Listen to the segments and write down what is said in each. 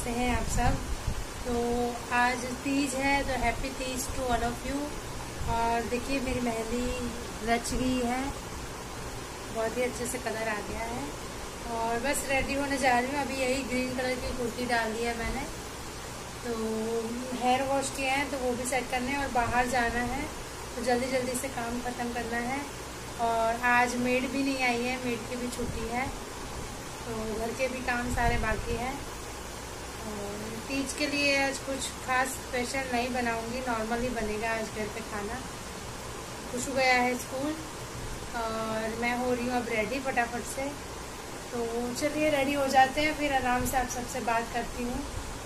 कैसे हैं आप सब। तो आज तीज है, तो happy Teej to all of you. और देखिए मेरी मेहंदी रच गई है, बहुत ही अच्छे से कलर आ गया है और बस रेडी होने जा रही हूँ। अभी यही ग्रीन कलर की कुर्ती डाल दी है मैंने, तो हेयर वॉश किया है तो वो भी सेट करने हैं और बाहर जाना है, तो जल्दी जल्दी से काम ख़त्म करना है। और आज मेड भी नहीं आई है, मेड की भी छुट्टी है, तो घर के भी काम सारे बाकी हैं। और तीज के लिए आज कुछ खास स्पेशल नहीं बनाऊंगी, नॉर्मल ही बनेगा आज घर पे खाना। खुशू गया है स्कूल और मैं हो रही हूँ अब रेडी फटाफट से। तो चलिए रेडी हो जाते हैं, फिर आराम से आप सबसे बात करती हूँ।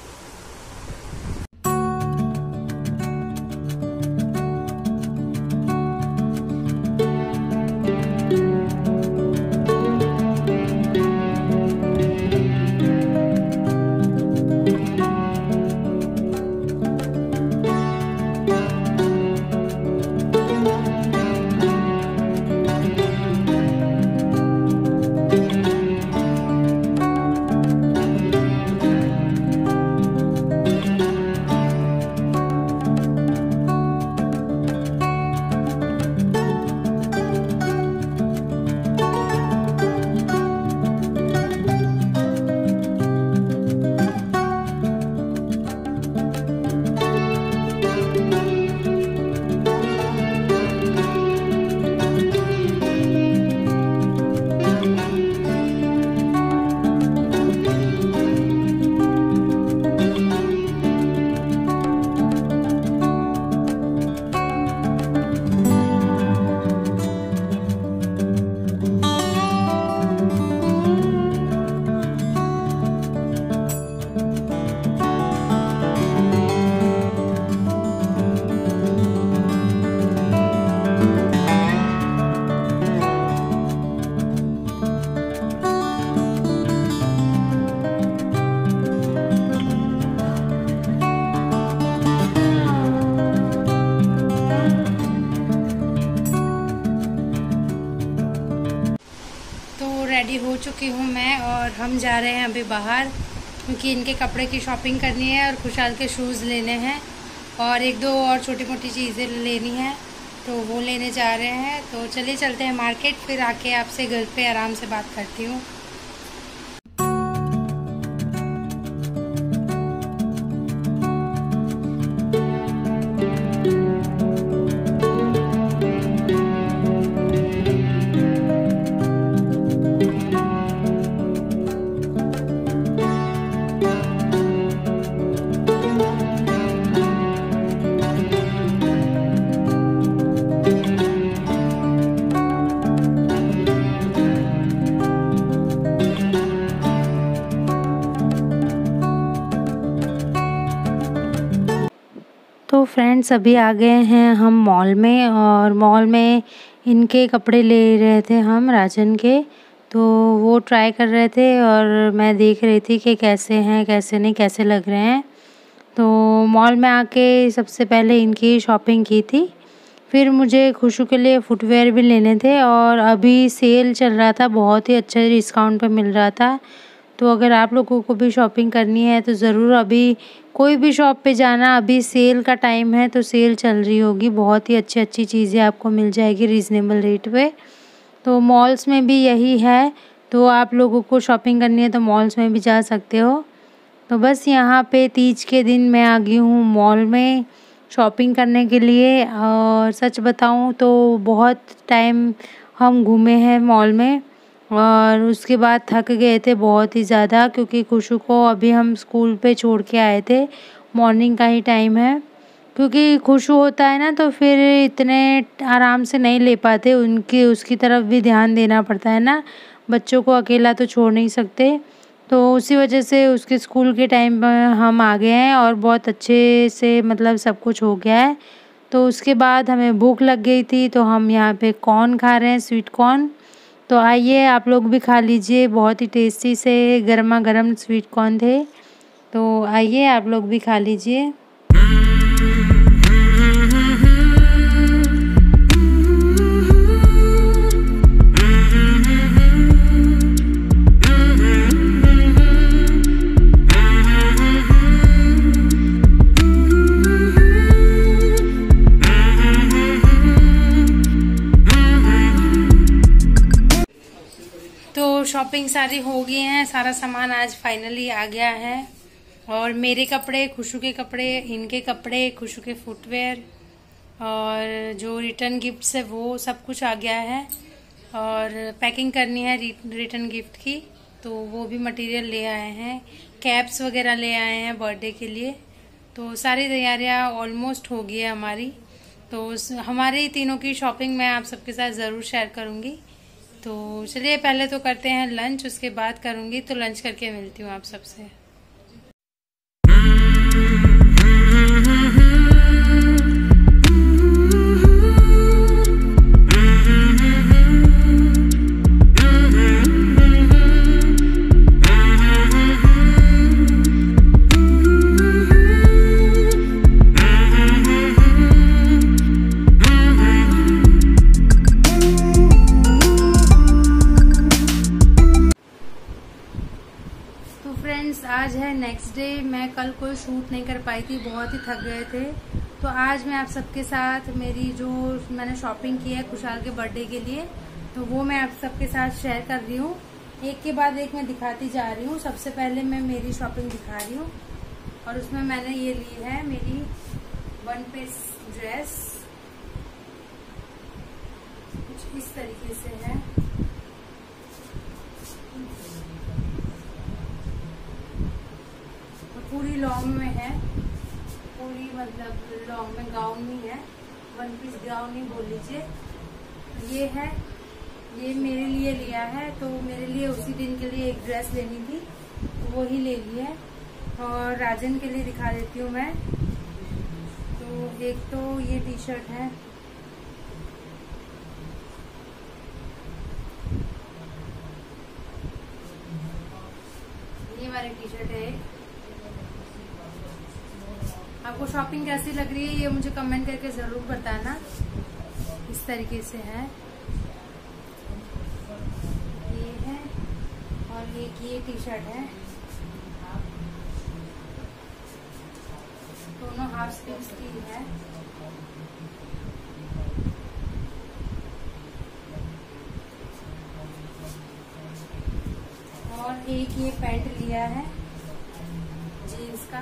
रेडी हो चुकी हूँ मैं और हम जा रहे हैं अभी बाहर, क्योंकि इनके कपड़े की शॉपिंग करनी है और खुशहाल के शूज़ लेने हैं और एक दो और छोटी मोटी चीज़ें लेनी है, तो वो लेने जा रहे हैं। तो चलिए चलते हैं मार्केट, फिर आके आपसे घर पे आराम से बात करती हूँ। तो फ्रेंड्स अभी आ गए हैं हम मॉल में, और मॉल में इनके कपड़े ले रहे थे हम राजन के, तो वो ट्राई कर रहे थे और मैं देख रही थी कि कैसे हैं कैसे नहीं, कैसे लग रहे हैं। तो मॉल में आके सबसे पहले इनकी शॉपिंग की थी, फिर मुझे खुशू के लिए फुटवेयर भी लेने थे और अभी सेल चल रहा था, बहुत ही अच्छा डिस्काउंट पे मिल रहा था। तो अगर आप लोगों को भी शॉपिंग करनी है तो ज़रूर अभी कोई भी शॉप पे जाना, अभी सेल का टाइम है तो सेल चल रही होगी, बहुत ही अच्छी अच्छी चीज़ें आपको मिल जाएगी रीज़नेबल रेट पे। तो मॉल्स में भी यही है, तो आप लोगों को शॉपिंग करनी है तो मॉल्स में भी जा सकते हो। तो बस यहाँ पे तीज के दिन मैं आ गई हूँ मॉल में शॉपिंग करने के लिए, और सच बताऊँ तो बहुत टाइम हम घूमे हैं मॉल में और उसके बाद थक गए थे बहुत ही ज़्यादा, क्योंकि खुशू को अभी हम स्कूल पे छोड़ के आए थे, मॉर्निंग का ही टाइम है। क्योंकि खुशू होता है ना तो फिर इतने आराम से नहीं ले पाते, उसकी तरफ भी ध्यान देना पड़ता है ना, बच्चों को अकेला तो छोड़ नहीं सकते। तो उसी वजह से उसके स्कूल के टाइम पर हम आ गए हैं और बहुत अच्छे से मतलब सब कुछ हो गया है। तो उसके बाद हमें भूख लग गई थी, तो हम यहाँ पे कॉर्न खा रहे हैं, स्वीट कॉर्न। तो आइए आप लोग भी खा लीजिए, बहुत ही टेस्टी से गर्मा गर्म स्वीट कॉर्न थे। तो आइए आप लोग भी खा लीजिए। शॉपिंग सारी हो गई हैं, सारा सामान आज फाइनली आ गया है। और मेरे कपड़े, खुशू के कपड़े, इनके कपड़े, खुशू के फुटवेयर और जो रिटर्न गिफ्ट्स है वो सब कुछ आ गया है। और पैकिंग करनी है रिटर्न गिफ्ट की, तो वो भी मटेरियल ले आए हैं। कैप्स वगैरह ले आए हैं बर्थडे के लिए। तो सारी तैयारियां ऑलमोस्ट हो गई है हमारी। तो हमारे तीनों की शॉपिंग मैं आप सबके साथ ज़रूर शेयर करूँगी। तो चलिए पहले तो करते हैं लंच, उसके बाद करूँगी। तो लंच करके मिलती हूँ आप सबसे। फ्रेंड्स आज है नेक्स्ट डे। मैं कल कोई शूट नहीं कर पाई थी, बहुत ही थक गए थे। तो आज मैं आप सबके साथ मेरी जो मैंने शॉपिंग की है खुशहाल के बर्थडे के लिए, तो वो मैं आप सबके साथ शेयर कर रही हूँ। एक के बाद एक मैं दिखाती जा रही हूँ। सबसे पहले मैं मेरी शॉपिंग दिखा रही हूँ और उसमें मैंने ये ली है मेरी 1 पीस ड्रेस, कुछ इस तरीके से है। पूरी लॉन्ग में है, पूरी मतलब लॉन्ग में गाउन नहीं है, 1 पीस गाउन ही बोल लीजिए। ये है, ये मेरे लिए लिया है। तो मेरे लिए उसी दिन के लिए एक ड्रेस लेनी थी, तो वो ही ले ली है। और राजन के लिए दिखा देती हूँ मैं। तो एक तो ये टी शर्ट है, ये वाली टी शर्ट है। आपको शॉपिंग कैसी लग रही है ये मुझे कमेंट करके जरूर बताना। इस तरीके से है, ये है। और एक ये टी शर्ट है, दोनों हाफ स्लीव्स की है। और एक ये पैंट लिया है जीन्स का,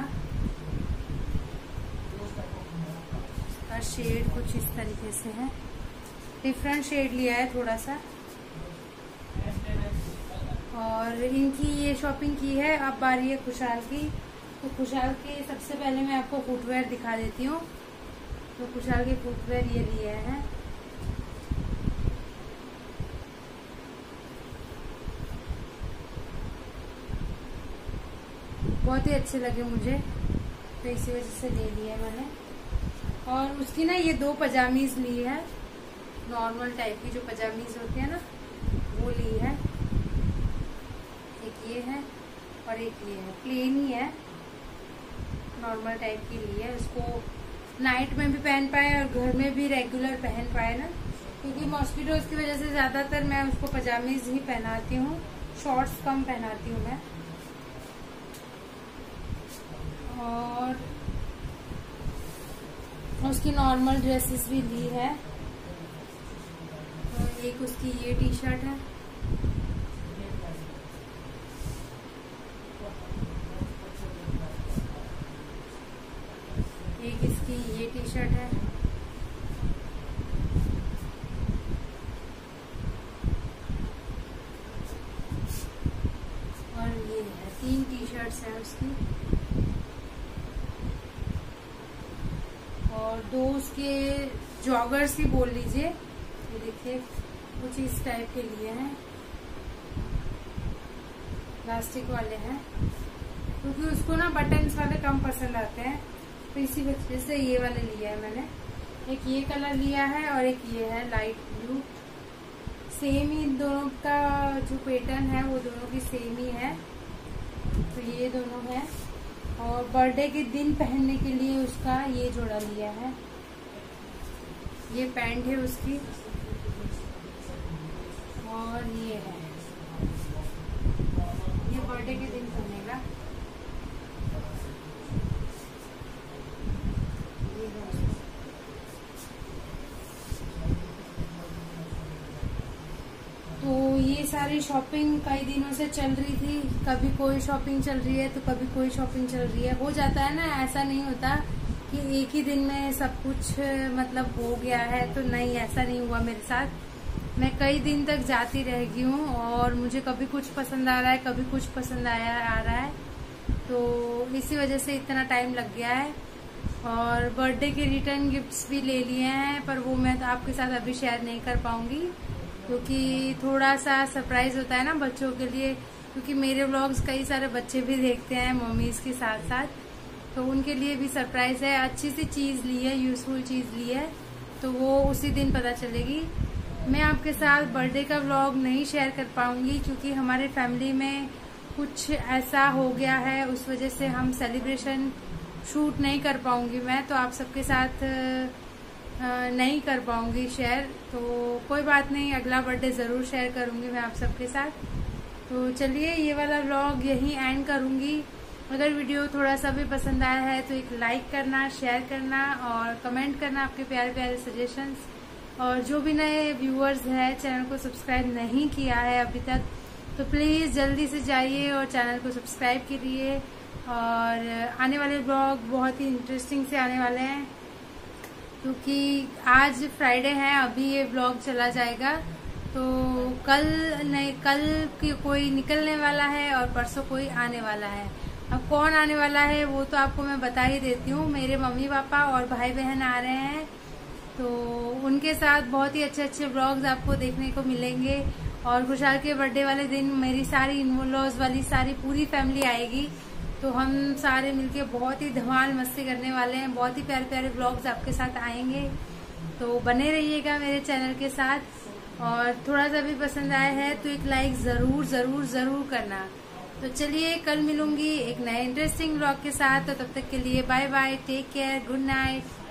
शेड कुछ इस तरीके से है, डिफरेंट शेड लिया है थोड़ा सा। और इनकी ये शॉपिंग की है। अब बारी है खुशहाल की। तो खुशहाल के सबसे पहले मैं आपको फुटवेयर दिखा देती हूँ। तो खुशहाल के फुटवेयर ये लिए हैं। बहुत ही अच्छे लगे मुझे, तो इसी वजह से ले लिए मैंने। और उसकी ना ये 2 पजामीज ली है, नॉर्मल टाइप की जो पजामीज होती है ना, वो ली है। एक ये है और एक ये है, प्लेन ही है, नॉर्मल टाइप की ली है। उसको नाइट में भी पहन पाए और घर में भी रेगुलर पहन पाए ना, क्योंकि मॉस्किटोज की वजह से ज्यादातर मैं उसको पजामीज ही पहनाती हूँ, शॉर्ट्स कम पहनाती हूँ मैं। और उसकी नॉर्मल ड्रेसेस भी ली है। और एक उसकी ये टी शर्ट है, एक इसकी ये टी शर्ट है। और ये है, 3 टी शर्ट्स हैं उसकी। और 2 उसके जॉगर्स ही बोल लीजिए, ये देखिए कुछ इस टाइप के लिए हैं, प्लास्टिक वाले हैं, क्योंकि उसको ना बटन्स वाले कम पसंद आते हैं, तो इसी वजह से ये वाले लिया है मैंने। एक ये कलर लिया है और एक ये है लाइट ब्लू। सेम ही दोनों का जो पैटर्न है वो दोनों की सेम ही है। तो ये दोनों है। और बर्थडे के दिन पहनने के लिए उसका ये जोड़ा लिया है, ये पैंट है उसकी। और ये है, ये बर्थडे के दिन पहनेगा। सारी शॉपिंग कई दिनों से चल रही थी, कभी कोई शॉपिंग चल रही है तो कभी कोई शॉपिंग चल रही है। हो जाता है ना, ऐसा नहीं होता कि एक ही दिन में सब कुछ मतलब हो गया है। तो नहीं, ऐसा नहीं हुआ मेरे साथ। मैं कई दिन तक जाती रह गई हूँ और मुझे कभी कुछ पसंद आ रहा है, कभी कुछ पसंद आ रहा है। तो इसी वजह से इतना टाइम लग गया है। और बर्थडे के रिटर्न गिफ्ट्स भी ले लिए हैं, पर वो मैं तो आपके साथ अभी शेयर नहीं कर पाऊंगी, क्योंकि थोड़ा सा सरप्राइज होता है ना बच्चों के लिए। क्योंकि मेरे व्लॉग्स कई सारे बच्चे भी देखते हैं मम्मीज के साथ साथ, तो उनके लिए भी सरप्राइज है। अच्छी सी चीज ली है, यूजफुल चीज ली है, तो वो उसी दिन पता चलेगी। मैं आपके साथ बर्थडे का व्लॉग नहीं शेयर कर पाऊंगी, क्योंकि हमारे फैमिली में कुछ ऐसा हो गया है, उस वजह से हम सेलिब्रेशन शूट नहीं कर पाऊंगी मैं, तो आप सबके साथ नहीं कर पाऊंगी शेयर। तो कोई बात नहीं, अगला बर्थडे ज़रूर शेयर करूंगी मैं आप सबके साथ। तो चलिए, ये वाला व्लॉग यहीं एंड करूंगी। अगर वीडियो थोड़ा सा भी पसंद आया है तो एक लाइक करना, शेयर करना और कमेंट करना आपके प्यारे प्यारे सजेशंस। और जो भी नए व्यूअर्स हैं, चैनल को सब्सक्राइब नहीं किया है अभी तक, तो प्लीज़ जल्दी से जाइए और चैनल को सब्सक्राइब कीजिए। और आने वाले ब्लॉग बहुत ही इंटरेस्टिंग से आने वाले हैं, क्योंकि आज फ्राइडे है, अभी ये ब्लॉग चला जाएगा। तो कल की कोई निकलने वाला है और परसों कोई आने वाला है। अब कौन आने वाला है वो तो आपको मैं बता ही देती हूँ। मेरे मम्मी पापा और भाई बहन आ रहे हैं, तो उनके साथ बहुत ही अच्छे अच्छे ब्लॉग्स आपको देखने को मिलेंगे। और खुशहाल के बर्थडे वाले दिन मेरी सारी इन-लॉज वाली सारी पूरी फैमिली आएगी, तो हम सारे मिलके बहुत ही धमाल मस्ती करने वाले हैं। बहुत ही प्यारे प्यारे ब्लॉग्स आपके साथ आएंगे, तो बने रहिएगा मेरे चैनल के साथ। और थोड़ा सा भी पसंद आया है तो एक लाइक जरूर जरूर जरूर करना। तो चलिए, कल मिलूंगी एक नए इंटरेस्टिंग ब्लॉग के साथ। तो तब तक के लिए bye bye, take care, good night.